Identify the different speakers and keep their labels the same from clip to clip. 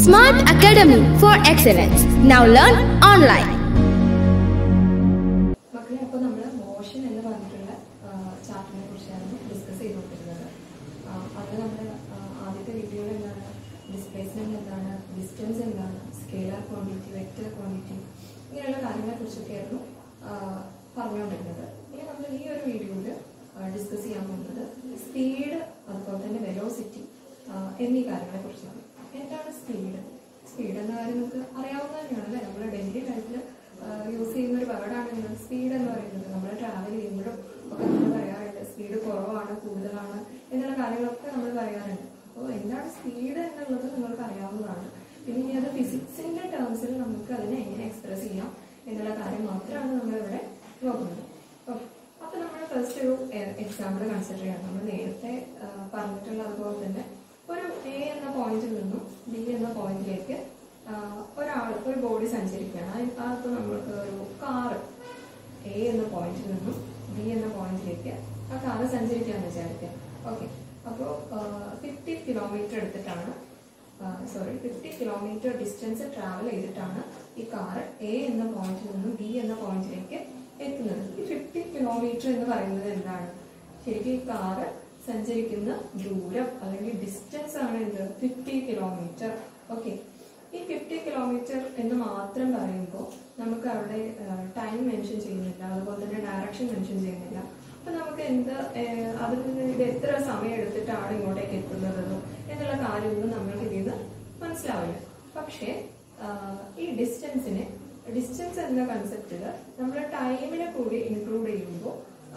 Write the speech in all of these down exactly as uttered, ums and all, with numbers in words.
Speaker 1: Smart Academy for Excellence. Now learn online.
Speaker 2: മക്കളെ അപ്പോൾ നമ്മൾ മോഷൻ എന്ന് പറഞ്ഞിട്ടുള്ള ചാപ്റ്ററിനെ കുറിച്ചാണ് ഡിസ്കസ് ചെയ്തുകൊണ്ടിരുന്നത്. അത് നമ്മൾ ആദ്യത്തെ വീഡിയോയിൽ എന്താണ് ഡിസ്പ്ലേസ്മെന്റ് എന്താണ്, ഡിസ്റ്റൻസ് എന്താണ്, സ്കേലാർ ക്വാണ്ടിറ്റി, വെക്റ്റർ ക്വാണ്ടിറ്റി, ഇങ്ങനെയുള്ള കാര്യങ്ങളെ കുറിച്ചൊക്കെയായിരുന്നു പറഞ്ഞുകൊണ്ടിരുന്നത്. ഇനി നമ്മൾ ഈ ഒരു വീഡിയോയിൽ ഡിസ്കസ് ചെയ്യാൻ പോകുന്നത് സ്പീഡ്, അതുപോലെ തന്നെ വെലോസിറ്റി എന്നീ കാര്യങ്ങളെ കുറിച്ചാണ്. എന്താണ് സ്പീഡ്? സ്പീഡ് എന്ന കാര്യം നമുക്ക് അറിയാവുന്ന തന്നെയാണ് അല്ലേ. നമ്മൾ ഡെയിലി ലൈഫിൽ യൂസ് ചെയ്യുന്ന ഒരു വേർഡാണ് സ്പീഡ് എന്ന് പറയുന്നത്. നമ്മൾ ട്രാവൽ ചെയ്യുമ്പോഴും ഒക്കെ നമ്മൾ പറയാറുണ്ട് സ്പീഡ് കുറവാണ്, കൂടുതലാണ് എന്നുള്ള കാര്യങ്ങളൊക്കെ നമ്മൾ പറയാറുണ്ട്. അപ്പോൾ എന്താണ് സ്പീഡ് എന്നുള്ളത് നിങ്ങൾക്ക് അറിയാവുന്നതാണ്. പിന്നെ ഇനി അത് ഫിസിക്സിന്റെ ടേംസിൽ നമുക്ക് അതിനെ എങ്ങനെ എക്സ്പ്രസ് ചെയ്യാം എന്നുള്ള കാര്യം മാത്രമാണ് നമ്മളിവിടെ നോക്കുന്നത്. അപ്പൊ നമ്മൾ ഫസ്റ്റ് ഒരു എക്സാമ്പിൾ കൺസിഡർ ചെയ്യാം. നമ്മൾ നേരത്തെ പറഞ്ഞിട്ടുള്ള അതുപോലെ തന്നെ ഒരു എ എന്ന പോയിന്റിൽ നിന്നും ബി എന്ന പോയിന്റിലേക്ക് ഒരാൾ ഒരു ബോഡി സഞ്ചരിക്കുകയാണ്. അതിപ്പോൾ നമ്മൾക്ക് ഒരു കാറ് എ എന്ന പോയിന്റിൽ നിന്നും ബി എന്ന പോയിന്റിലേക്ക് ആ കാറ് സഞ്ചരിക്കാന്ന് വിചാരിക്കാം. ഓക്കെ, അപ്പോൾ ഫിഫ്റ്റി കിലോമീറ്റർ എടുത്തിട്ടാണ് sorry fifty kilometre distance travel ചെയ്തിട്ടാണ് ഈ കാറ് എ എന്ന പോയിന്റിൽ നിന്നും ബി എന്ന പോയിന്റിലേക്ക് എത്തുന്നത്. ഈ ഫിഫ്റ്റി കിലോമീറ്റർ എന്ന് പറയുന്നത് എന്താണ്? ശരിക്കും ഈ കാറ് സഞ്ചരിക്കുന്ന ദൂരം അല്ലെങ്കിൽ ഡിസ്റ്റൻസ് ആണ് എന്ത്? Fifty kilometre. ഓക്കെ, ഈ ഫിഫ്റ്റി കിലോമീറ്റർ എന്ന് മാത്രം പറയുമ്പോൾ നമുക്ക് അവിടെ ടൈം മെൻഷൻ ചെയ്യുന്നില്ല, അതുപോലെ തന്നെ ഡയറക്ഷൻ മെൻഷൻ ചെയ്യുന്നില്ല. അപ്പൊ നമുക്ക് എന്ത് അതിന് ഇത് എത്ര സമയം എടുത്തിട്ടാണ് ഇങ്ങോട്ടേക്ക് എത്തുന്നത് എന്നുള്ള കാര്യമൊന്നും നമ്മൾക്ക് ഇതിൽ നിന്ന് മനസ്സിലാവില്ല. പക്ഷേ ഈ ഡിസ്റ്റൻസിനെ ഡിസ്റ്റൻസ് എന്ന കൺസെപ്റ്റില് നമ്മൾ ടൈമിനെ കൂടി ഇൻക്ലൂഡ് ചെയ്യുമ്പോൾ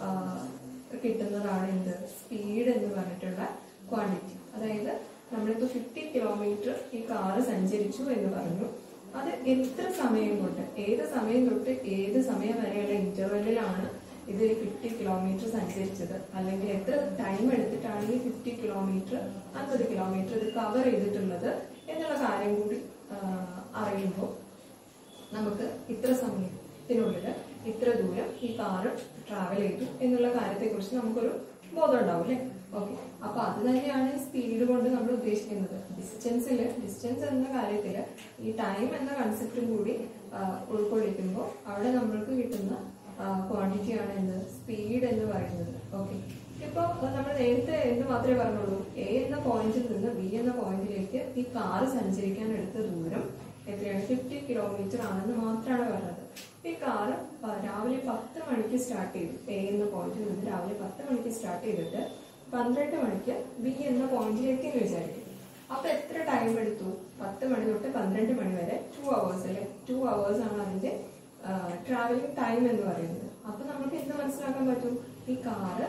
Speaker 2: കിട്ടുന്നതാണ് എന്ത്? സ്പീഡ് എന്ന് പറഞ്ഞിട്ടുള്ള ക്വാണ്ടിറ്റി. അതായത് നമ്മളിപ്പോൾ ഫിഫ്റ്റി കിലോമീറ്റർ ഈ കാറ് സഞ്ചരിച്ചു എന്ന് പറഞ്ഞു. അത് എത്ര സമയം കൊണ്ട്, ഏത് സമയം തൊട്ട് ഏത് സമയം വരെയുള്ള ഇന്റർവെല്ലിലാണ് ഇത് ഫിഫ്റ്റി കിലോമീറ്റർ സഞ്ചരിച്ചത്, അല്ലെങ്കിൽ എത്ര ടൈം എടുത്തിട്ടാണ് ഈ ഫിഫ്റ്റി കിലോമീറ്റർ അൻപത് കിലോമീറ്റർ ഇത് കവർ ചെയ്തിട്ടുള്ളത് എന്നുള്ള കാര്യം കൂടി അറിയുമ്പോൾ നമുക്ക് ഇത്ര സമയത്തിനുള്ളിൽ ഇത്ര ദൂരം ഈ കാറ് ട്രാവൽ ചെയ്തു എന്നുള്ള കാര്യത്തെ കുറിച്ച് നമുക്കൊരു ബോധം ഉണ്ടാവും അല്ലേ. ഓക്കെ, അപ്പൊ അത് തന്നെയാണ് സ്പീഡ് കൊണ്ട് നമ്മൾ ഉദ്ദേശിക്കുന്നത്. ഡിസ്റ്റൻസില് ഡിസ്റ്റൻസ് എന്ന കാര്യത്തില് ഈ ടൈം എന്ന കൺസെപ്റ്റും കൂടി ഉൾക്കൊള്ളിക്കുമ്പോൾ അവിടെ നമ്മൾക്ക് കിട്ടുന്ന ക്വാണ്ടിറ്റിയാണ് എന്ത്? സ്പീഡ് എന്ന് പറയുന്നത്. ഓക്കെ, ഇപ്പൊ നമ്മൾ നേരത്തെ എന്ത് മാത്രമേ പറഞ്ഞുള്ളൂ? എ എന്ന പോയിന്റിൽ നിന്ന് ബി എന്ന പോയിന്റിലേക്ക് ഈ കാറ് സഞ്ചരിക്കാൻ എടുത്ത ദൂരം എത്രയാണ്? ഫിഫ്റ്റി കിലോമീറ്റർ ആണെന്ന് മാത്രമാണ് പറഞ്ഞത്. ഈ കാറ് രാവിലെ പത്ത് മണിക്ക് സ്റ്റാർട്ട് ചെയ്തു. എ എന്ന പോയിന്റിൽ നിന്ന് രാവിലെ പത്ത് മണിക്ക് സ്റ്റാർട്ട് ചെയ്തിട്ട് പന്ത്രണ്ട് മണിക്ക് ബി എന്ന പോയിന്റിലേക്ക് എന്ന് വിചാരിക്കും. അപ്പൊ എത്ര ടൈം എടുത്തു? പത്ത് മണി തൊട്ട് പന്ത്രണ്ട് മണി വരെ ടു അവേഴ്സ് അല്ലെ. ടു അവേഴ്സ് ആണ് അതിന്റെ ട്രാവലിംഗ് ടൈം എന്ന് പറയുന്നത്. അപ്പൊ നമുക്ക് എന്ത് മനസ്സിലാക്കാൻ പറ്റും? ഈ കാറ്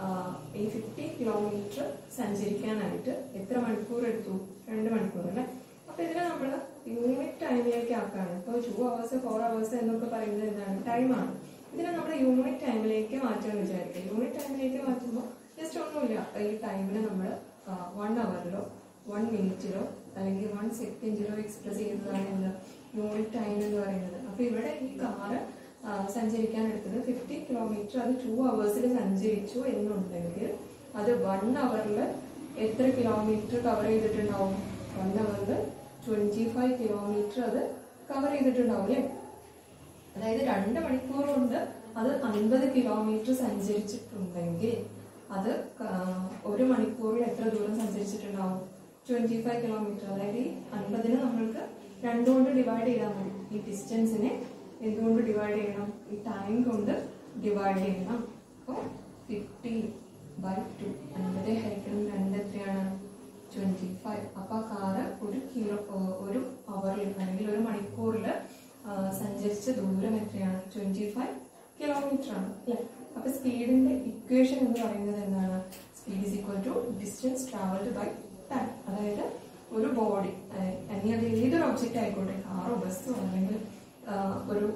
Speaker 2: ഈ ഫിഫ്റ്റി കിലോമീറ്റർ സഞ്ചരിക്കാനായിട്ട് എത്ര മണിക്കൂർ എടുത്തു? രണ്ട് മണിക്കൂർ അല്ലെ. അപ്പൊ ഇതിനെ നമ്മൾ യൂണിറ്റ് ടൈമിലേക്ക് ആക്കാണ്. ഇപ്പൊ ടു അവേഴ്സ് ഫോർ അവേഴ്സ് എന്നൊക്കെ പറയുന്നത് എന്താണ്? ടൈമാണ്. ഇതിനെ നമ്മൾ യൂണിറ്റ് ടൈമിലേക്ക് മാറ്റാന്ന് വിചാരിക്കുക. യൂണിറ്റ് ടൈമിലേക്ക് മാറ്റുമ്പോൾ ജസ്റ്റ് ഒന്നുമില്ല, ഈ ടൈമിനെ നമ്മൾ വൺ അവറിലോ വൺ മിനിറ്റിലോ അല്ലെങ്കിൽ വൺ സെക്കൻഡിലോ എക്സ്പ്രസ് ചെയ്യുന്നതാണ് എന്ത്? യൂണിറ്റ് ടൈം എന്ന് പറയുന്നത്. അപ്പൊ ഇവിടെ ഈ കാറ് സഞ്ചരിക്കാൻ എടുത്തത് ഫിഫ്റ്റി കിലോമീറ്റർ, അത് ടു അവേഴ്സിൽ സഞ്ചരിച്ചു എന്നുണ്ടെങ്കിൽ അത് വൺ അവറിൽ എത്ര കിലോമീറ്റർ കവർ ചെയ്തിട്ടുണ്ടാവും? വൺ അവറിൽ ട്വന്റി ഫൈവ് കിലോമീറ്റർ അത് കവർ ചെയ്തിട്ടുണ്ടാവും അല്ലേ. അതായത് രണ്ട് മണിക്കൂർ കൊണ്ട് അത് അൻപത് കിലോമീറ്റർ സഞ്ചരിച്ചിട്ടുണ്ടെങ്കിൽ അത് ഒരു മണിക്കൂറിൽ എത്ര ദൂരം സഞ്ചരിച്ചിട്ടുണ്ടാവും? Twenty five kilometre. അതായത് ഈ അൻപതിന് നമ്മൾക്ക് രണ്ടുകൊണ്ട് ഡിവൈഡ് ചെയ്താൽ മതി. ഈ ഡിസ്റ്റൻസിനെ എന്തുകൊണ്ട് ഡിവൈഡ് ചെയ്യണം? ഈ ടൈം കൊണ്ട് ഡിവൈഡ് ചെയ്യണം. അപ്പോൾ ഫിഫ്റ്റി ബൈ ടു, അൻപത് ഹരിക്കണം രണ്ട് എത്രയാണ്? Twenty five. അപ്പൊ ആ കാറ് ഒരു കിലോ ഒരു അവറിൽ അല്ലെങ്കിൽ ഒരു മണിക്കൂറിൽ സഞ്ചരിച്ച ദൂരം എത്രയാണ്? ട്വന്റി ഫൈവ് കിലോമീറ്റർ ആണ് അല്ലെ. അപ്പൊ സ്പീഡിന്റെ ഇക്വേഷൻ എന്ന് പറയുന്നത് എന്താണ്? Speed is equal to distance travelled by time. അതായത് ഒരു ബോഡി, അല്ലെങ്കിൽ അത് ഏതൊരു ഒബ്ജക്റ്റ് ആയിക്കോട്ടെ, കാറോ ബസ്സോ അല്ലെങ്കിൽ ഒരു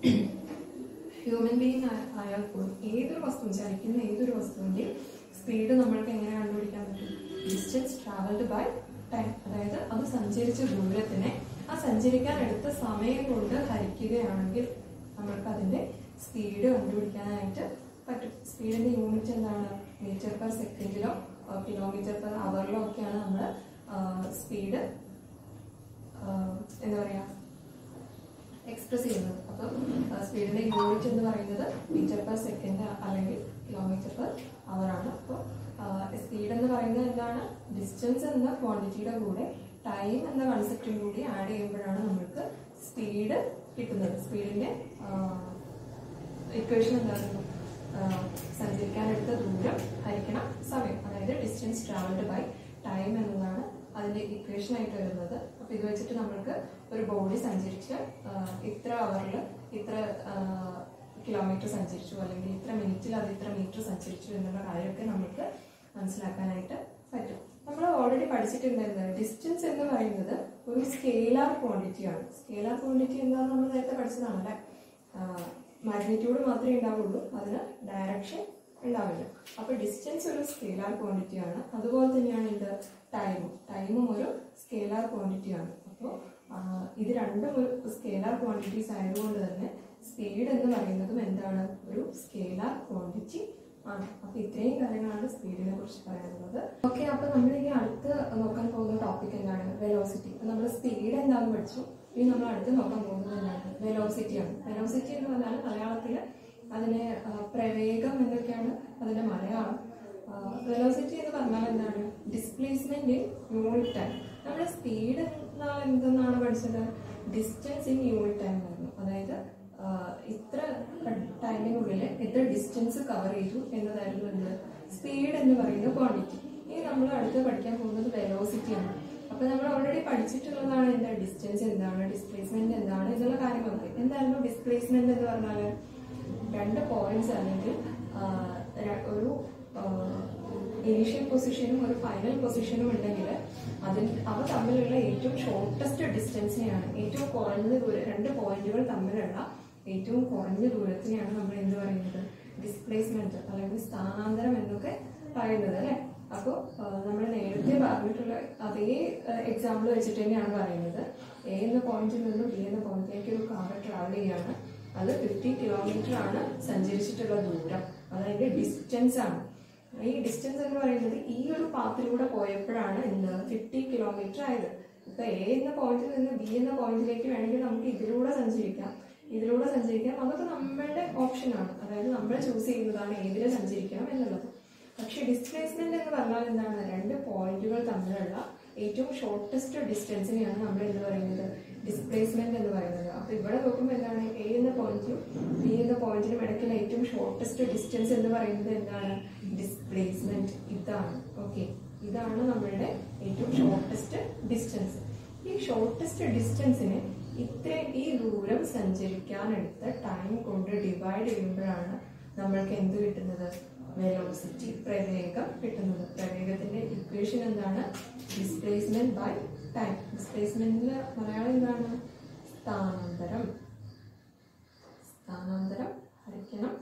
Speaker 2: ഹ്യൂമൻ ബീങ് ആയാൽ പോലും ഏതൊരു വസ്തു, ചലിക്കുന്ന ഏതൊരു വസ്തുവിന്റെ സ്പീഡ് നമ്മൾക്ക് എങ്ങനെ കണ്ടുപിടിക്കാൻ പറ്റും? Distance travelled by time. അതായത് അത് സഞ്ചരിച്ച ദൂരത്തിനെ ആ സഞ്ചരിക്കാൻ എടുത്ത സമയം കൊണ്ട് ഹരിക്കുകയാണെങ്കിൽ നമ്മൾക്ക് അതിന്റെ സ്പീഡ് കണ്ടുപിടിക്കാനായിട്ട് പറ്റും. സ്പീഡിന്റെ യൂണിറ്റ് എന്താണ്? മീറ്റർ പെർ സെക്കൻഡിലോ കിലോമീറ്റർ പെർ അവറിലോ ഒക്കെയാണ് നമ്മൾ സ്പീഡ് എന്താ പറയുക എക്സ്പ്രസ് ചെയ്യുന്നത്. അപ്പം സ്പീഡിന്റെ യൂണിറ്റ് എന്ന് പറയുന്നത് മീറ്റർ പെർ സെക്കൻഡ് അല്ലെങ്കിൽ കിലോമീറ്റർ പെർ അവർ ആണ്. അപ്പോൾ സ്പീഡ് എന്ന് പറയുന്നത് എന്താണ്? ഡിസ്റ്റൻസ് എന്ന ക്വാണ്ടിറ്റിയുടെ കൂടെ ടൈം എന്ന കൺസെപ്റ്റും കൂടി ആഡ് ചെയ്യുമ്പോഴാണ് നമ്മൾക്ക് സ്പീഡ് കിട്ടുന്നത്. സ്പീഡിന്റെ ഇക്വേഷൻ എന്തായിരുന്നു? സഞ്ചരിക്കാനെടുത്ത ദൂരം ഹരിക്കണം സമയം, അതായത് ഡിസ്റ്റൻസ് ട്രാവൽഡ് ബൈ ടൈം എന്നതാണ് അതിന്റെ ഇക്വേഷൻ ആയിട്ട് വരുന്നത്. അപ്പൊ ഇത് വെച്ചിട്ട് നമ്മൾക്ക് ഒരു ബോഡി സഞ്ചരിച്ച് ഇത്ര അവറിൽ ഇത്ര കിലോമീറ്റർ സഞ്ചരിച്ചു അല്ലെങ്കിൽ ഇത്ര മിനിറ്റിൽ അത് ഇത്ര മീറ്റർ സഞ്ചരിച്ചു എന്നുള്ള കാര്യമൊക്കെ നമുക്ക് മനസ്സിലാക്കാനായിട്ട് പറ്റും. നമ്മൾ ഓൾറെഡി പഠിച്ചിട്ടുണ്ടായിരുന്നത് ഡിസ്റ്റൻസ് എന്ന് പറയുന്നത് ഒരു സ്കെയിലാർ ക്വാണ്ടിറ്റി ആണ്. സ്കെയിലാർ ക്വാണ്ടിറ്റി എന്താണെന്ന് നമ്മൾ നേരത്തെ പഠിച്ചതാണല്ലേ. മാഗ്നിറ്റ്യൂഡ് മാത്രമേ ഉണ്ടാവുള്ളൂ, അതിന് ഡയറക്ഷൻ ഉണ്ടാവില്ല. അപ്പൊ ഡിസ്റ്റൻസ് ഒരു സ്കെയിലാർ ക്വാണ്ടിറ്റി ആണ്. അതുപോലെ തന്നെയാണ് ഇത് ടൈമും ടൈമും ഒരു സ്കെയിലാർ ക്വാണ്ടിറ്റി ആണ്. അപ്പോൾ ഇത് രണ്ടും ഒരു സ്കെയിലാർ ക്വാണ്ടിറ്റീസ് ആയതുകൊണ്ട് തന്നെ സ്പീഡ് എന്ന് പറയുന്നതും എന്താണ്? ഒരു സ്കെയിലാർ ക്വാണ്ടിറ്റി ആണ്. അപ്പൊ ഇത്രയും കാര്യങ്ങളാണ് സ്പീഡിനെ കുറിച്ച് പറയാനുള്ളത്. ഓക്കെ, അപ്പൊ നമ്മൾ ഇനി അടുത്ത് നോക്കാൻ പോകുന്ന ടോപ്പിക് എന്താണ്? വെലോസിറ്റി. അപ്പൊ നമ്മൾ സ്പീഡ് എന്താണെന്ന് പഠിച്ചു. ഇനി നമ്മൾ അടുത്ത് നോക്കാൻ പോകുന്നത് എന്താണ്? വെലോസിറ്റി ആണ്. വെലോസിറ്റി എന്ന് പറഞ്ഞാൽ മലയാളത്തിൽ അതിനെ പ്രവേഗം എന്നൊക്കെയാണ് അതിന്റെ മലയാളം. വെലോസിറ്റി എന്ന് പറഞ്ഞാൽ എന്താണ്? Displacement in unit time. നമ്മുടെ സ്പീഡ് എന്നാൽ എന്തെന്നാണ് പഠിച്ചത്? ഡിസ്റ്റൻസ് ഇൻ യൂണിറ്റ് ടൈം ആയിരുന്നു. അതായത് ഇത്ര ടൈമിനുള്ളിൽ എത്ര ഡിസ്റ്റൻസ് കവർ ചെയ്തു എന്നതായിരുന്നു എന്ത്? സ്പീഡ് എന്ന് പറയുന്ന ക്വാണ്ടിറ്റി. ഇനി നമ്മൾ അടുത്ത് പഠിക്കാൻ പോകുന്നത് വെലോസിറ്റി ആണ്. അപ്പൊ നമ്മൾ ഓൾറെഡി പഠിച്ചിട്ടുള്ളതാണ് എന്താ? ഡിസ്റ്റൻസ് എന്താണ്, ഡിസ്പ്ലേസ്മെന്റ് എന്താണ് എന്നുള്ള കാര്യങ്ങളൊക്കെ. എന്തായിരുന്നു ഡിസ്പ്ലേസ്മെന്റ് എന്ന് പറഞ്ഞാല്? രണ്ട് പോയിന്റ്സ് അല്ലെങ്കിൽ ഒരു ഇനീഷ്യൽ പൊസിഷനും ഒരു ഫൈനൽ പൊസിഷനും ഉണ്ടെങ്കിൽ അതിൽ അവ തമ്മിലുള്ള ഏറ്റവും ഷോർട്ടസ്റ്റ് ഡിസ്റ്റൻസിനെയാണ്, ഏറ്റവും കുറഞ്ഞ ദൂരം, രണ്ട് പോയിന്റുകൾ തമ്മിലുള്ള ഏറ്റവും കുറഞ്ഞ ദൂരത്തിനെയാണ് നമ്മൾ എന്ത് പറയുന്നത്? ഡിസ്പ്ലേസ്മെന്റ് അല്ലെങ്കിൽ സ്ഥാനാന്തരം എന്നൊക്കെ പറയുന്നത് അല്ലെ. അപ്പോൾ നമ്മൾ നേരത്തെ പറഞ്ഞിട്ടുള്ള അതേ എക്സാമ്പിൾ വെച്ചിട്ട് തന്നെയാണ് പറയുന്നത്. എ എന്ന പോയിന്റിൽ നിന്നും ബി എന്ന പോയിന്റിലേക്ക് ഒരു കാർ ട്രാവൽ ചെയ്യാണ്. അത് ഫിഫ്റ്റി കിലോമീറ്റർ ആണ് സഞ്ചരിച്ചിട്ടുള്ള ദൂരം, അതായത് ഡിസ്റ്റൻസ് ആണ്. ഈ ഡിസ്റ്റൻസ് എന്ന് പറയുന്നത് ഈ ഒരു പാത്തിലൂടെ പോയപ്പോഴാണ് എന്ത്? ഫിഫ്റ്റി കിലോമീറ്റർ ആയത്. ഇപ്പൊ എ എന്ന പോയിന്റിൽ നിന്ന് ബി എന്ന പോയിന്റിലേക്ക് വേണമെങ്കിൽ നമുക്ക് ഇതിലൂടെ സഞ്ചരിക്കാം, ഇതിലൂടെ സഞ്ചരിക്കാം. അതൊക്കെ നമ്മളുടെ ഓപ്ഷനാണ്, അതായത് നമ്മൾ ചൂസ് ചെയ്യുന്നതാണ് ഏതിലെ സഞ്ചരിക്കണം എന്നുള്ളത്. പക്ഷെ ഡിസ്പ്ലേസ്മെന്റ് എന്ന് പറഞ്ഞാൽ എന്താണ്? രണ്ട് പോയിന്റുകൾ തമ്മിലുള്ള ഏറ്റവും ഷോർട്ടസ്റ്റ് ഡിസ്റ്റൻസിനെയാണ് നമ്മൾ എന്ത് പറയുന്നത്? ഡിസ്പ്ലേസ്മെന്റ് എന്ന് പറയുന്നത്. അപ്പൊ ഇവിടെ നോക്കുമ്പോൾ എന്താണ്? എ എന്ന പോയിന്റിലും ബി എന്ന പോയിന്റിലും ഇടയ്ക്കുള്ള ഏറ്റവും ഷോർട്ടസ്റ്റ് ഡിസ്റ്റൻസ് എന്ന് പറയുന്നത് എന്താണ്? ഡിസ്പ്ലേസ്മെന്റ്. ഇതാണ്. ഓക്കെ, ഇതാണ് നമ്മളുടെ ഏറ്റവും ഷോർട്ടസ്റ്റ് ഡിസ്റ്റൻസ്. ഈ ഷോർട്ടസ്റ്റ് ഡിസ്റ്റൻസിനെ ഇത്രയും ഈ ദൂരം സഞ്ചരിക്കാനെടുത്ത ടൈം കൊണ്ട് ഡിവൈഡ് ചെയ്യുമ്പോഴാണ് നമ്മൾക്ക് എന്ത് കിട്ടുന്നത്? വെലോസിറ്റി, പ്രവേഗം കിട്ടുന്നത്. പ്രവേഗത്തിന്റെ ഇക്വേഷൻ എന്താണ്? Displacement by time. ഡിസ്പ്ലേസ്മെന്റിന്റെ മലയാളം എന്താണ്? സ്ഥാനാന്തരം. സ്ഥാനാന്തരം ഹരിക്കണം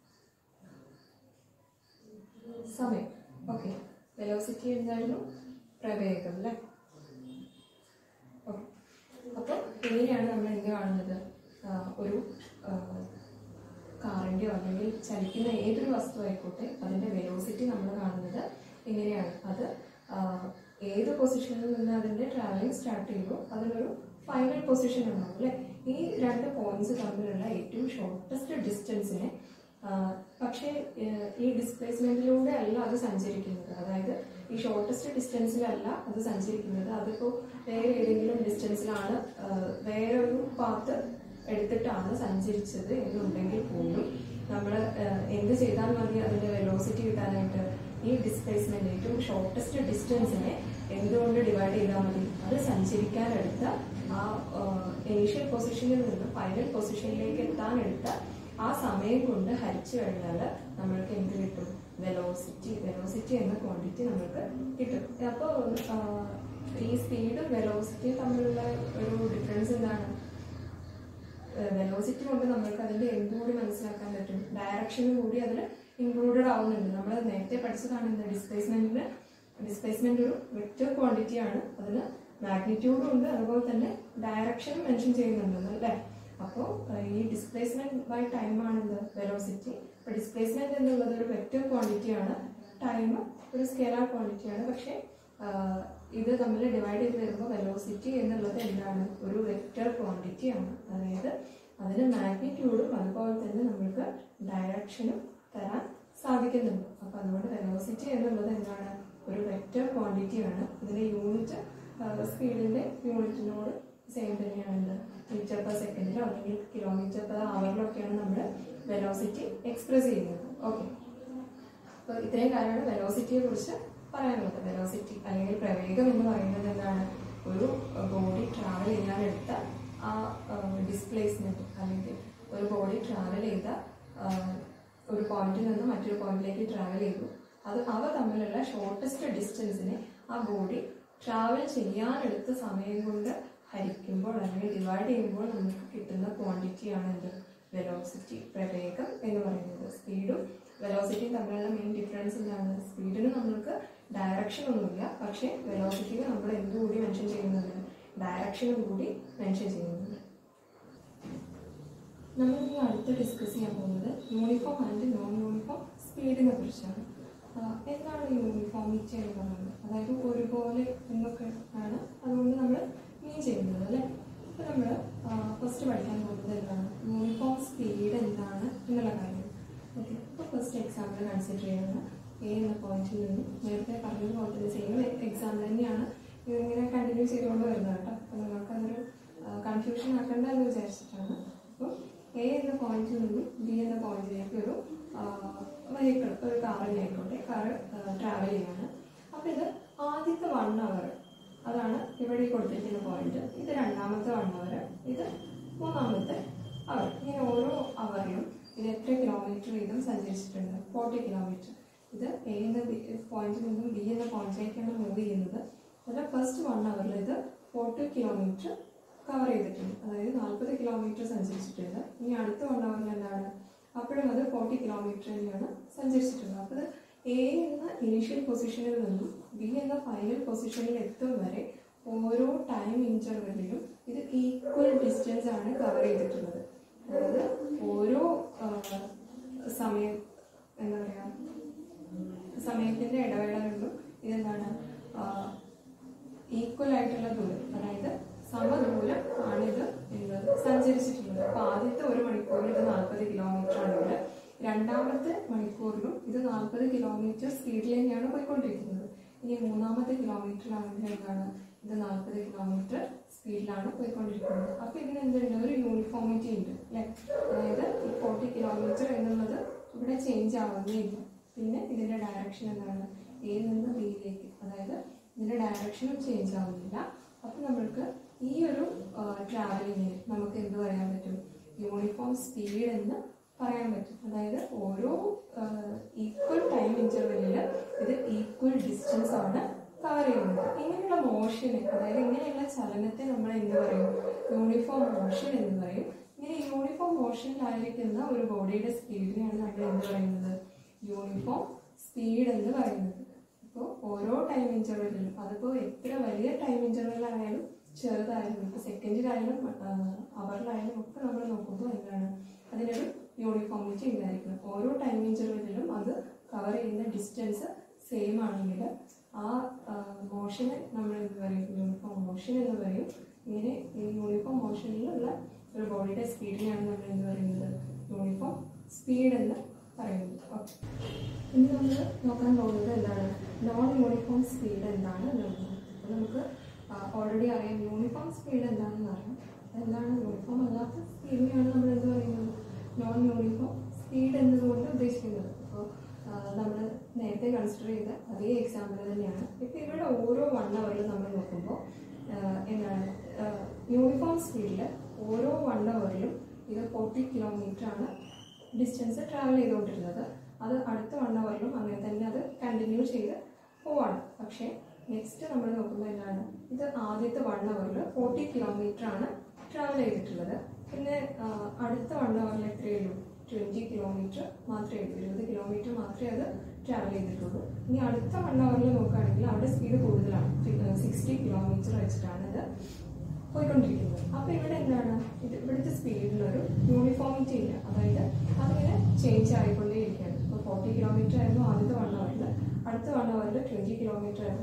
Speaker 2: സമയം. ഓക്കെ, വെലോസിറ്റി എന്തായിരുന്നു? പ്രവേഗം അല്ലെ. ഓക്കെ, അപ്പൊ ഇങ്ങനെയാണ് നമ്മൾ എന്ത് കാണുന്നത്? ഒരു കാറിൻ്റെയോ അല്ലെങ്കിൽ ചലിക്കുന്ന ഏതൊരു വസ്തു ആയിക്കോട്ടെ അതിൻ്റെ വെലോസിറ്റി നമ്മൾ കാണുന്നത് ഇങ്ങനെയാണ്. അത് ഏത് പൊസിഷനിൽ നിന്ന് അതിൻ്റെ ട്രാവലിംഗ് സ്റ്റാർട്ട് ചെയ്യുമ്പോൾ അതിനൊരു ഫൈനൽ പൊസിഷൻ ഉണ്ടാവും അല്ലേ. ഈ രണ്ട് പോയിന്റ്സ് തമ്മിലുള്ള ഏറ്റവും ഷോർട്ടസ്റ്റ് ഡിസ്റ്റൻസിനെ പക്ഷേ ഈ ഡിസ്പ്ലേസ്മെന്റിലൂടെ അല്ല അത് സഞ്ചരിക്കുന്നത്, അതായത് ഈ ഷോർട്ടസ്റ്റ് ഡിസ്റ്റൻസിലല്ല അത് സഞ്ചരിക്കുന്നത്. അതിപ്പോൾ വേറെ ഏതെങ്കിലും ഡിസ്റ്റൻസിലാണ് വേറൊരു പാത്ത് എടുത്തിട്ടാണ് സഞ്ചരിച്ചത് എന്നുണ്ടെങ്കിൽ പോലും നമ്മൾ എന്ത് ചെയ്താൽ മതി അതിന്റെ വെലോസിറ്റി കിട്ടാനായിട്ട്? ഈ ഡിസ്പ്ലേസ്മെന്റ് ഏറ്റവും ഷോർട്ടസ്റ്റ് ഡിസ്റ്റൻസിനെ എന്തുകൊണ്ട് ഡിവൈഡ് ചെയ്താൽ മതി? അത് സഞ്ചരിക്കാനെടുത്ത ആ ഇനീഷ്യൽ പൊസിഷനിൽ നിന്ന് ഫൈനൽ പൊസിഷനിലേക്ക് എത്താനെടുത്ത ആ സമയം കൊണ്ട് ഹരിച്ചു കഴിഞ്ഞാൽ നമ്മൾക്ക് എന്ത് കിട്ടും? വെലോസിറ്റി. വെലോസിറ്റി എന്ന ക്വാണ്ടിറ്റി നമുക്ക് കിട്ടും. അപ്പോൾ ഈ സ്പീഡും വെലോസിറ്റിയും തമ്മിലുള്ള ഒരു ഡിഫറൻസ് എന്താണ്? വെലോസിറ്റി കൊണ്ട് നമ്മൾക്ക് അതിന്റെ എന്തുകൂടി മനസ്സിലാക്കാൻ പറ്റും? ഡയറക്ഷനും കൂടി അതിൽ ഇൻക്ലൂഡഡ് ആവുന്നുണ്ട്. നമ്മൾ നേരത്തെ പഠിച്ചതാണ് എന്താ? ഡിസ്പ്ലേസ്മെന്റിന് ഡിസ്പ്ലേസ്മെന്റ് ഒരു വെക്റ്റർ ക്വാണ്ടിറ്റി ആണ്, അതിന് മാഗ്നിറ്റ്യൂഡും ഉണ്ട്, അതുപോലെ തന്നെ ഡയറക്ഷനും മെൻഷൻ ചെയ്യുന്നുണ്ട് അല്ലേ. അപ്പോൾ ഈ ഡിസ്പ്ലേസ്മെന്റ് ബൈ ടൈം ആണ് എന്ത്? വെലോസിറ്റി. അപ്പോൾ ഡിസ്പ്ലേസ്മെന്റ് എന്നുള്ളത് ഒരു വെക്റ്റർ ക്വാണ്ടിറ്റി ആണ്, ടൈം ഒരു സ്കെയിലാർ ക്വാണ്ടിറ്റി ആണ്. പക്ഷേ ഇത് തമ്മിൽ ഡിവൈഡ് ചെയ്ത് വരുമ്പോൾ വെലോസിറ്റി എന്നുള്ളത് എന്താണ്, ഒരു വെക്റ്റർ ക്വാണ്ടിറ്റി ആണ്. അതായത് അതിന് മാഗ്നിറ്റ്യൂഡും അതുപോലെ തന്നെ നമ്മൾക്ക് ഡയറക്ഷനും തരാൻ സാധിക്കുന്നുണ്ട്. അപ്പോൾ അതുകൊണ്ട് വെലോസിറ്റി എന്നുള്ളത് എന്താണ്, ഒരു വെക്റ്റർ ക്വാണ്ടിറ്റി ആണ്. ഇതിന്റെ യൂണിറ്റ് സ്പീഡിന്റെ യൂണിറ്റിനോട് സെയിം തന്നെയാണ്. മീറ്റർ പെർ സെക്കൻഡിലോ അല്ലെങ്കിൽ കിലോമീറ്റർ പെർ അവറിലൊക്കെയാണ് നമ്മൾ വെലോസിറ്റി എക്സ്പ്രസ് ചെയ്യുന്നത്. ഓക്കെ, അപ്പോൾ ഇത്രയും കാര്യമാണ് വെലോസിറ്റിയെ കുറിച്ച് പറയാനുള്ളത്. വെലോസിറ്റി അല്ലെങ്കിൽ പ്രവേഗം എന്ന് പറയുന്നത് എന്താണ്, ഒരു ബോഡി ട്രാവൽ ചെയ്യാനെടുത്ത ആ ഡിസ്പ്ലേസ്മെന്റ്, അല്ലെങ്കിൽ ഒരു ബോഡി ട്രാവൽ ചെയ്ത ഒരു പോയിന്റിൽ നിന്ന് മറ്റൊരു പോയിന്റിലേക്ക് ട്രാവൽ ചെയ്തു, അത് അവ തമ്മിലുള്ള ഷോർട്ടസ്റ്റ് ഡിസ്റ്റൻസിനെ ആ ബോഡി ട്രാവൽ ചെയ്യാനെടുത്ത സമയം കൊണ്ട് ഹരിക്കുമ്പോൾ അല്ലെങ്കിൽ ഡിവൈഡ് ചെയ്യുമ്പോൾ നമുക്ക് കിട്ടുന്ന ക്വാണ്ടിറ്റിയാണ് എന്ത്, വെലോസിറ്റി, പ്രവേഗം എന്ന് പറയുന്നത്. സ്പീഡും വെലോസിറ്റിയും തമ്മിലുള്ള മെയിൻ ഡിഫറൻസ് എന്താണ്, സ്പീഡിന് നമ്മൾക്ക് ഡയറക്ഷൻ ഒന്നുമില്ല, പക്ഷേ വെലോസിറ്റിയിൽ നമ്മൾ എന്തുകൂടി മെൻഷൻ ചെയ്യുന്നുണ്ട്, ഡയറക്ഷനും കൂടി മെൻഷൻ ചെയ്യുന്നുണ്ട്. നമ്മൾ ഇനി അടുത്ത് ഡിസ്കസ് ചെയ്യാൻ പോകുന്നത് യൂണിഫോം ആൻഡ് നോൺ യൂണിഫോം സ്പീഡിനെ കുറിച്ചാണ്. എന്താണ് യൂണിഫോമിറ്റി എന്ന് പറയുന്നത്, അതായത് ഒരുപോലെ എന്നൊക്കെ ആണ് അതുകൊണ്ട് നമ്മൾ മീൻ ചെയ്യുന്നത് അല്ലേ. അപ്പോൾ നമ്മൾ ഫസ്റ്റ് പഠിക്കാൻ പോകുന്നത് എന്താണ്, യൂണിഫോം സ്പീഡ് എന്താണ് എന്നുള്ള കാര്യം. ഓക്കെ, അപ്പോൾ ഫസ്റ്റ് എക്സാമ്പിൾ കൺസിഡർ ചെയ്യുന്നത് എ എന്ന പോയിന്റിൽ നിന്നും നേരത്തെ പറഞ്ഞതുപോലെ തന്നെ സെയിം എക്സാമ്പിൾ തന്നെയാണ് ഇതിങ്ങനെ കണ്ടിന്യൂ ചെയ്തുകൊണ്ട് വരുന്നത് കേട്ടോ. അപ്പോൾ നിങ്ങൾക്കതൊരു കൺഫ്യൂഷൻ ആക്കണ്ട എന്ന് വിചാരിച്ചിട്ടാണ്. അപ്പോൾ എ എന്ന പോയിന്റിൽ നിന്നും ബി എന്ന പോയിന്റിലേക്ക് ഒരു വെഹിക്കിൾ, ഒരു കാർ തന്നെ ആയിക്കോട്ടെ, കാർ ട്രാവൽ ചെയ്യാണ്. അപ്പോൾ ഇത് ആദ്യത്തെ വൺ അവർ അതാണ് ഇവിടെ കൊടുത്തിരിക്കുന്ന പോയിന്റ്, ഇത് രണ്ടാമത്തെ വൺ അവർ, ഇത് മൂന്നാമത്തെ അവർ. ഇങ്ങനെ ഓരോ അവറിലും ഇത് എത്ര കിലോമീറ്റർ വീതം സഞ്ചരിച്ചിട്ടുണ്ട്, ഫോർട്ടി കിലോമീറ്റർ. ഇത് എ എന്ന പോയിന്റിൽ നിന്നും ബി എന്ന പോയിന്റിലേക്കാണ് മൂവ് ചെയ്യുന്നത്. അതിൽ ഫസ്റ്റ് വൺ അവറിൽ ഇത് ഫോർട്ടി കിലോമീറ്റർ കവർ ചെയ്തിട്ടുണ്ട്, അതായത് നാൽപ്പത് കിലോമീറ്റർ സഞ്ചരിച്ചിട്ടുണ്ട്. ഇനി അടുത്ത വൺ അവറിൽ എന്താണ്, അപ്പോഴും അത് ഫോർട്ടി കിലോമീറ്റർ തന്നെയാണ് സഞ്ചരിച്ചിട്ടുള്ളത്. അപ്പോൾ ഇത് എ എന്ന ഇനീഷ്യൽ പൊസിഷനിൽ നിന്നും ബി എന്ന ഫൈനൽ പൊസിഷനിൽ എത്തും വരെ ഓരോ ടൈം ഇന്റർവെല്ലിലും ഇത് ഈക്വൽ ഡിസ്റ്റൻസ് ആണ് കവർ ചെയ്തിട്ടുള്ളത്. അതായത് ഓരോ സമയം എന്താ പറയുക സമയത്തിന്റെ ഇടവേളകളിലും ഇതെന്താണ് ഈക്വൽ ആയിട്ടുള്ള ദൂരം, അതായത് സമദൂരം ആണ് ഇത് എന്നത് സഞ്ചരിച്ചിട്ടുള്ളത്. അപ്പൊ ആദ്യത്തെ ഒരു മണിക്കൂറിൽ ഇത് നാൽപ്പത് കിലോമീറ്റർ ആണെങ്കിൽ രണ്ടാമത്തെ മണിക്കൂറിലും ഇത് നാൽപ്പത് കിലോമീറ്റർ സ്പീഡിൽ തന്നെയാണ് പോയിക്കൊണ്ടിരിക്കുന്നത്. ഇനി മൂന്നാമത്തെ കിലോമീറ്ററിലാണെങ്കിൽ എന്താണ്, ഇത് നാൽപ്പത് കിലോമീറ്റർ സ്പീഡിലാണ് പോയിക്കൊണ്ടിരിക്കുന്നത്. അപ്പൊ ഇതിന് എന്തുണ്ട്, ഒരു യൂണിഫോമിറ്റി ഉണ്ട് അല്ലെ. അതായത് ഈ ഫോർട്ടി കിലോമീറ്റർ എന്നുള്ളത് ഇവിടെ ചേഞ്ച് ആവുന്നേയില്ല. പിന്നെ ഇതിന്റെ ഡയറക്ഷൻ എന്താണ്, എയിൽ നിന്ന് ബിയിലേക്ക്, അതായത് ഇതിന്റെ ഡയറക്ഷനും ചേഞ്ച് ആവുന്നില്ല. അപ്പൊ നമ്മൾക്ക് ഈ ഒരു ട്രാവലിങ്ങിന് നമുക്ക് എന്ത് പറയാൻ പറ്റും, യൂണിഫോം സ്പീഡ് എന്ന് പറയാൻ പറ്റും. അതായത് ഓരോ ഈക്വൽ ടൈം ഇന്റർവെല്ലില് ഇത് ഈക്വൽ ഡിസ്റ്റൻസ് ആണ് കവർ ചെയ്യുന്നത്. ഇങ്ങനെയുള്ള മോഷന്, അതായത് ഇങ്ങനെയുള്ള ചലനത്തെ നമ്മൾ എന്ത് പറയും, യൂണിഫോം മോഷൻ എന്ന് പറയും. ഇങ്ങനെ യൂണിഫോം മോഷനിലായിരിക്കുന്ന ഒരു ബോഡിയുടെ സ്പീഡിനെയാണ് നമ്മൾ എന്ത് പറയുന്നത്, യൂണിഫോം സ്പീഡ് എന്ന് പറയുന്നത്. അപ്പോൾ ഓരോ ടൈം ഇന്റർവെല്ലിലും, അതിപ്പോൾ എത്ര വലിയ ടൈം ഇന്റർവെല്ലായാലും ചെറുതായാലും, ഇപ്പോൾ സെക്കൻഡിലായാലും അവറിലായാലും ഒക്കെ നമ്മൾ നോക്കുമ്പോൾ എന്താണ്, അതിനൊരു യൂണിഫോമിറ്റി ഉണ്ടായിരിക്കണം. ഓരോ ടൈം ഇന്റർവെല്ലിലും അത് കവർ ചെയ്യുന്ന ഡിസ്റ്റൻസ് സെയിം ആണെങ്കിൽ ആ മോഷനെ നമ്മൾ എന്ത് പറയും, യൂണിഫോം മോഷൻ എന്ന് പറയും. ഇങ്ങനെ ഈ യൂണിഫോം മോഷനിലുള്ള ഒരു ബോഡിയുടെ സ്പീഡിനെയാണ് നമ്മൾ എന്ത് പറയുന്നത്, യൂണിഫോം സ്പീഡ് എന്ന് പറയുന്നത്. ഓക്കെ, ഇനി നമ്മൾ നോക്കാൻ പോകുന്നത് എന്താണ്, നോൺ യൂണിഫോം സ്പീഡ് എന്താണ് എന്നുള്ളത്. അപ്പോൾ നമുക്ക് ഓൾറെഡി അറിയാം യൂണിഫോം സ്പീഡ് എന്താണെന്ന് അറിയാം. എന്താണ് യൂണിഫോം അല്ലാത്ത സ്പീഡിനെയാണ് നമ്മൾ എന്ത് പറയുന്നത്, നോൺ യൂണിഫോം സ്പീഡ് എന്നതുകൊണ്ട് ഉദ്ദേശിക്കുന്നത്. അപ്പോൾ നമ്മൾ നേരത്തെ കൺസിഡർ ചെയ്ത അതേ എക്സാമ്പിൾ തന്നെയാണ്. ഇപ്പോൾ ഇവിടെ ഓരോ വൺ അവറിലും നമ്മൾ നോക്കുമ്പോൾ എന്താണ്, യൂണിഫോം സ്പീഡിൽ ഓരോ വൺ അവറിലും ഇത് ഫോർട്ടി കിലോമീറ്റർ ആണ് ഡിസ്റ്റൻസ് ട്രാവൽ ചെയ്തുകൊണ്ടിരുന്നത്. അത് അടുത്ത വൺ അവറിലും അങ്ങനെ തന്നെ അത് കണ്ടിന്യൂ ചെയ്ത് പോവാണ്. പക്ഷേ നെക്സ്റ്റ് നമ്മൾ നോക്കുമ്പോൾ എന്താണ്, ഇത് ആദ്യത്തെ വൺ അവറിൽ ഫോർട്ടി കിലോമീറ്റർ ആണ് ട്രാവൽ ചെയ്തിട്ടുള്ളത്. പിന്നെ അടുത്ത വൺ അവറിൽ എത്രയേ ഉള്ളൂ, ട്വൻറ്റി കിലോമീറ്റർ മാത്രമേ ഉള്ളൂ, ഇരുപത് കിലോമീറ്റർ മാത്രമേ അത് ട്രാവൽ ചെയ്തിട്ടുള്ളൂ. ഇനി അടുത്ത വൺ അവറിൽ നോക്കുകയാണെങ്കിൽ അവിടെ സ്പീഡ് കൂടുതലാണ്, സിക്സ്റ്റി കിലോമീറ്റർ വെച്ചിട്ടാണ് ഇത് പോയിക്കൊണ്ടിരിക്കുന്നത്. അപ്പോൾ ഇവിടെ എന്താണ്, ഇത് ഇവിടുത്തെ സ്പീഡിലൊരു യൂണിഫോമിറ്റി ഇല്ല, അതായത് അതിങ്ങനെ ചേഞ്ച് ആയിക്കൊണ്ടേ ഇരിക്കുകയാണ്. ഇപ്പോൾ ഫോർട്ടി കിലോമീറ്റർ ആയിരുന്നു ആദ്യത്തെ വൺ അവറിൽ, അടുത്ത വൺ അവറിൽ ട്വൻറ്റി കിലോമീറ്റർ ആയിരുന്നു,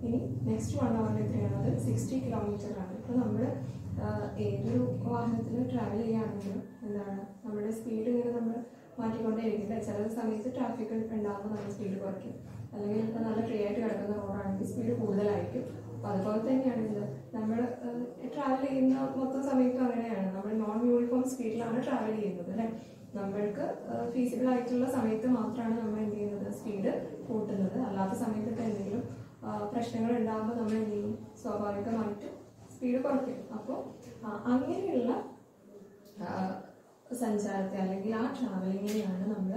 Speaker 2: ഇനി നെക്സ്റ്റ് വൺ അവറിൽ എത്രയാണ്? അത് സിക്സ്റ്റി കിലോമീറ്റർ ആണ്. ഇപ്പോൾ നമ്മൾ ഏതൊരു വാഹനത്തിൽ ട്രാവൽ ചെയ്യുകയാണെങ്കിലും എന്താണ് നമ്മുടെ സ്പീഡ് ഇങ്ങനെ നമ്മൾ മാറ്റിക്കൊണ്ടേയിരിക്കില്ല. ചില സമയത്ത് ട്രാഫിക് ഉണ്ടാകുമ്പോൾ നമ്മൾ സ്പീഡ് കുറയ്ക്കും, അല്ലെങ്കിൽ ഇപ്പോൾ നല്ല ഫ്രീ ആയിട്ട് കിടക്കുന്ന റോഡാണെങ്കിൽ സ്പീഡ് കൂടുതലായിരിക്കും. അപ്പോൾ അതുപോലെ തന്നെയാണ് ഇത് നമ്മൾ ട്രാവൽ ചെയ്യുന്ന മൊത്തം സമയത്തും അങ്ങനെയാണ്. നമ്മൾ നോൺ യൂണിഫോം സ്പീഡിലാണ് ട്രാവൽ ചെയ്യുന്നത് അല്ലേ. നമ്മൾക്ക് ഫീസിബിൾ ആയിട്ടുള്ള സമയത്ത് മാത്രമാണ് നമ്മൾ എന്ത് ചെയ്യുന്നത്, സ്പീഡ് കൂട്ടുന്നത്. അല്ലാത്ത സമയത്തൊക്കെ എന്തെങ്കിലും പ്രശ്നങ്ങൾ ഉണ്ടാകുമ്പോൾ നമ്മൾ എന്ത് ചെയ്യും, സ്വാഭാവികമായിട്ടും സ്പീഡ് കുറയ്ക്കും. അപ്പോൾ അങ്ങനെയുള്ള സഞ്ചാരത്തെ അല്ലെങ്കിൽ ആ ട്രാവലിങ്ങിനെയാണ് നമ്മൾ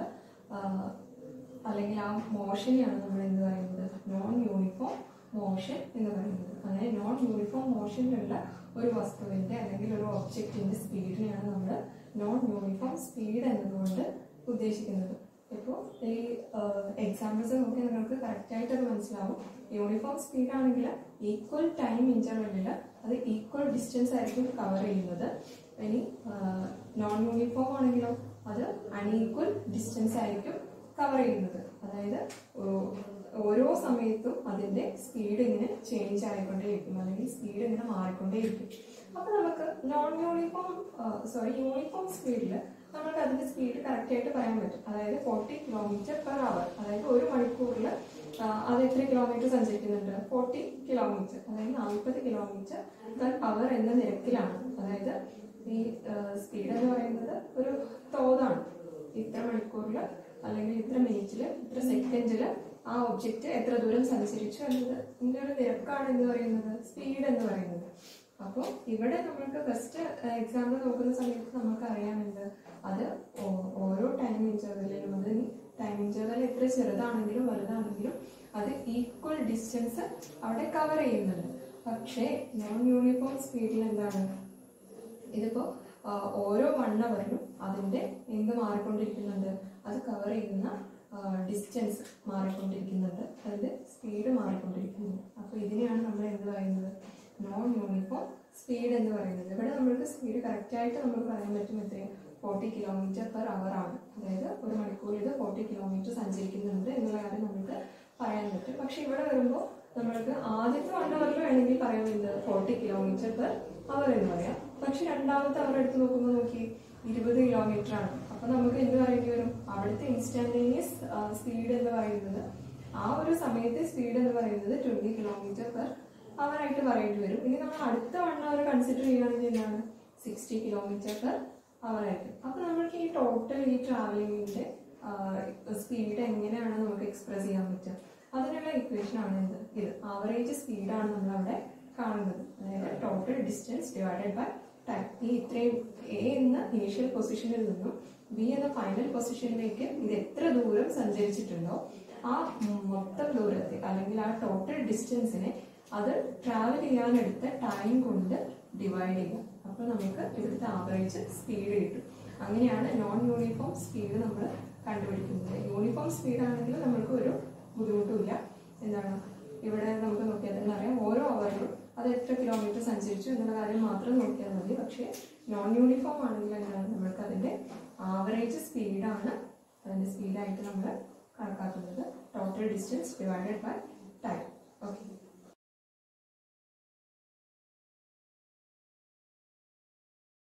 Speaker 2: അല്ലെങ്കിൽ ആ മോഷനെയാണ് നമ്മൾ എന്ത് പറയുന്നത്, നോൺ യൂണിഫോം മോഷൻ എന്ന് പറയുന്നത്. അങ്ങനെ നോൺ യൂണിഫോം മോഷനിലുള്ള ഒരു വസ്തുവിൻ്റെ അല്ലെങ്കിൽ ഒരു ഒബ്ജക്റ്റിൻ്റെ സ്പീഡിനെയാണ് നമ്മൾ നോൺ യൂണിഫോം സ്പീഡ് എന്നതുകൊണ്ട് ഉദ്ദേശിക്കുന്നത്. ഇപ്പോൾ ഈ എക്സാമ്പിൾസ് നോക്കി നിങ്ങൾക്ക് കറക്റ്റായിട്ട് അത് മനസ്സിലാവും. യൂണിഫോം സ്പീഡ് ആണെങ്കിൽ ഈക്വൽ ടൈം ഇൻ്റർവെല്ലിൽ അത് ഈക്വൽ ഡിസ്റ്റൻസ് ആയിരിക്കും കവർ ചെയ്യുന്നത്. ഇനി നോൺ യൂണിഫോം ആണെങ്കിലോ അത് അൺഈക്വൽ ഡിസ്റ്റൻസ് ആയിരിക്കും കവർ ചെയ്യുന്നത്. അതായത് ഓരോ സമയത്തും അതിൻ്റെ സ്പീഡ് ഇങ്ങനെ ചേഞ്ച് ആയിക്കൊണ്ടേയിരിക്കും, അല്ലെങ്കിൽ സ്പീഡ് ഇങ്ങനെ മാറിക്കൊണ്ടേയിരിക്കും. അപ്പോൾ നമുക്ക് നോൺ യൂണിഫോം സോറി യൂണിഫോം സ്പീഡിൽ നമുക്ക് അതിൻ്റെ സ്പീഡ് കറക്റ്റായിട്ട് പറയാൻ പറ്റും. അതായത് ഫോർട്ടി കിലോമീറ്റർ പെർ അവർ, അതായത് ഒരു മണിക്കൂറിൽ അത് എത്ര കിലോമീറ്റർ സഞ്ചരിക്കുന്നുണ്ട്, ഫോർട്ടി കിലോമീറ്റർ, അതായത് നാൽപ്പത് കിലോമീറ്റർ പെർ അവർ എന്ന നിരക്കിലാണ്. അതായത് ഈ സ്പീഡ് എന്ന് പറയുന്നത് ഒരു തോതാണ്. ഇത്ര മണിക്കൂറിൽ അല്ലെങ്കിൽ ഇത്ര മിനിറ്റിൽ ഇത്ര സെക്കൻഡിൽ ആ ഒബ്ജക്റ്റ് എത്ര ദൂരം സഞ്ചരിച്ചു എന്നത് ഇതിൻ്റെ ഒരു നിരക്കാണ് എന്ന് പറയുന്നത് സ്പീഡ് എന്ന് പറയുന്നത്. അപ്പോൾ ഇവിടെ നമ്മൾക്ക് ഫസ്റ്റ് എക്സാമ്പിൾ നോക്കുന്ന സമയത്ത് നമുക്ക് അറിയാമെന്ത്, അത് ഓരോ ടൈം ഇൻ്റർവെല്ലിലും അത് ടൈം ഇൻ്റർവെൽ എത്ര ചെറുതാണെങ്കിലും വലുതാണെങ്കിലും അത് ഈക്വൽ ഡിസ്റ്റൻസ് അവിടെ കവർ ചെയ്യുന്നുണ്ട്. പക്ഷേ നോൺ യൂണിഫോം സ്പീഡിൽ എന്താണ്, ഇതിപ്പോൾ ഓരോ വൺ അവറിലും അതിൻ്റെ എന്ത് മാറിക്കൊണ്ടിരിക്കുന്നുണ്ട്, അത് കവർ ചെയ്യുന്ന ഡിസ്റ്റൻസ് മാറിക്കൊണ്ടിരിക്കുന്നുണ്ട്, അതിൻ്റെ സ്പീഡ് മാറിക്കൊണ്ടിരിക്കുന്നുണ്ട്. അപ്പോൾ ഇതിനെയാണ് നമ്മൾ എന്ത് പറയുന്നത്, നോൺ യൂണിഫോം സ്പീഡ് എന്ന് പറയുന്നത്. ഇവിടെ നമ്മൾക്ക് സ്പീഡ് കറക്റ്റായിട്ട് നമുക്ക് പറയാൻ പറ്റും എത്രയും ഫോർട്ടി കിലോമീറ്റർ പെർ അവർ ആണ്. അതായത് ഒരു മണിക്കൂറിൽ ഇത് ഫോർട്ടി കിലോമീറ്റർ സഞ്ചരിക്കുന്നുണ്ട് എന്നുള്ള കാര്യം നമുക്ക് പറയാൻ പറ്റും. പക്ഷെ ഇവിടെ വരുമ്പോൾ നമ്മൾക്ക് ആദ്യത്തെ വൺ അവറിൽ വേണമെങ്കിൽ പറയാൻ പറ്റുന്നത് ഫോർട്ടി കിലോമീറ്റർ പെർ അവർ എന്ന് പറയാം. പക്ഷെ രണ്ടാമത്തെ അവർ എടുത്ത് നോക്കുമ്പോൾ നോക്കി ഇരുപത് കിലോമീറ്റർ ആണ്. അപ്പം നമുക്ക് എന്ത് പറയേണ്ടി വരും, അവിടുത്തെ ഇൻസ്റ്റാന്റേനിയസ് സ്പീഡ് എന്ന് പറയുന്നത്, ആ ഒരു സമയത്തെ സ്പീഡ് എന്ന് പറയുന്നത് ട്വന്റി കിലോമീറ്റർ പെർ അവർ ആയിട്ട് പറയേണ്ടി വരും. ഇനി നമ്മൾ അടുത്ത വൺ അവർ കൺസിഡർ ചെയ്യുകയാണെങ്കിൽ എന്താണ്, സിക്സ്റ്റി കിലോമീറ്റർ പെർ അവർ ആയിരിക്കും. അപ്പം നമ്മൾക്ക് ഈ ടോട്ടൽ ഈ ട്രാവലിങ്ങിന്റെ സ്പീഡ് എങ്ങനെയാണ് നമുക്ക് എക്സ്പ്രസ് ചെയ്യാൻ പറ്റുക, അതിനുള്ള ഇക്വേഷൻ ആണ് എന്ത്, ഇത് ആവറേജ് സ്പീഡാണ് നമ്മളവിടെ കാണുന്നത്. അതായത് total distance divided by time. ഈ ഇത്രയും എ എന്ന ഇനീഷ്യൽ പൊസിഷനിൽ നിന്നും ബി എന്ന ഫൈനൽ പൊസിഷനിലേക്ക് ഇത് എത്ര ദൂരം സഞ്ചരിച്ചിട്ടുണ്ടോ ആ മൊത്തം ദൂരത്തെ അല്ലെങ്കിൽ ആ ടോട്ടൽ ഡിസ്റ്റൻസിനെ അത് ട്രാവൽ ചെയ്യാനെടുത്ത ടൈം കൊണ്ട് ഡിവൈഡ് ചെയ്യുക. അപ്പോൾ നമുക്ക് ഇവിടുത്തെ ആവറേജ് സ്പീഡ് കിട്ടും. അങ്ങനെയാണ് നോൺ യൂണിഫോം സ്പീഡ് നമ്മൾ കണ്ടുപിടിക്കുന്നത്. യൂണിഫോം സ്പീഡ് ആണെങ്കിൽ നമ്മൾക്ക് ഒരു ബുദ്ധിമുട്ടുമില്ല. എന്താണ്, ഇവിടെ നമുക്ക് നോക്കിയാൽ തന്നെ അറിയാം ഓരോ അവറിലും അത് എത്ര കിലോമീറ്റർ സഞ്ചരിച്ചു എന്നുള്ള കാര്യം മാത്രം നോക്കിയാൽ മതി. പക്ഷേ നോൺ യൂണിഫോം ആണെങ്കിൽ എന്താണ്, നമ്മൾക്ക് അതിൻ്റെ ആവറേജ് സ്പീഡാണ് അതിൻ്റെ സ്പീഡായിട്ട് നമ്മൾ കണക്കാക്കുന്നത്. Total distance divided by